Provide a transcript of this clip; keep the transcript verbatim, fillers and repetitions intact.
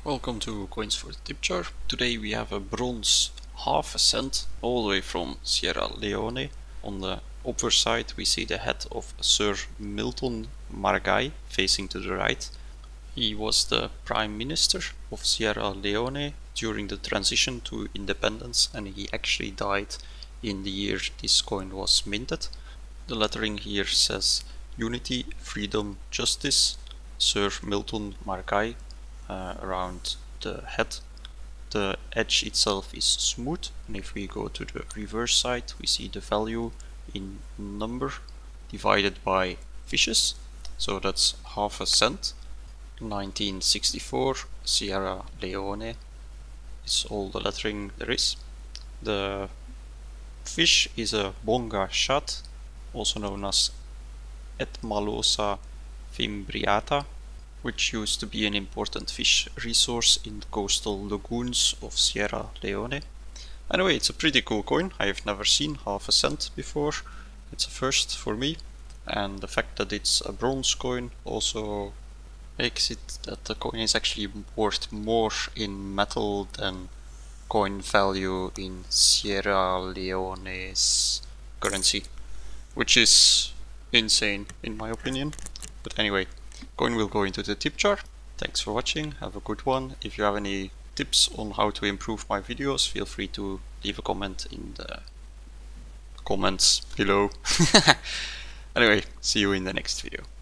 Welcome to Coins for the Tip Jar. Today we have a bronze half a cent all the way from Sierra Leone. On the upper side we see the head of Sir Milton Margai facing to the right. He was the Prime Minister of Sierra Leone during the transition to independence, and he actually died in the year this coin was minted. The lettering here says Unity, Freedom, Justice, Sir Milton Margai. Uh, around the head. The edge itself is smooth, and if we go to the reverse side we see the value in number divided by fishes, so that's half a cent. Nineteen sixty-four, Sierra Leone is all the lettering there is. The fish is a bonga shad, also known as Etmalosa fimbriata, which used to be an important fish resource in the coastal lagoons of Sierra Leone. Anyway, it's a pretty cool coin. I've never seen half a cent before. It's a first for me, and the fact that it's a bronze coin also makes it that the coin is actually worth more in metal than coin value in Sierra Leone's currency, which is insane in my opinion. But anyway, coin will go into the tip jar. Thanks for watching, have a good one. If you have any tips on how to improve my videos, feel free to leave a comment in the comments below. Anyway, see you in the next video.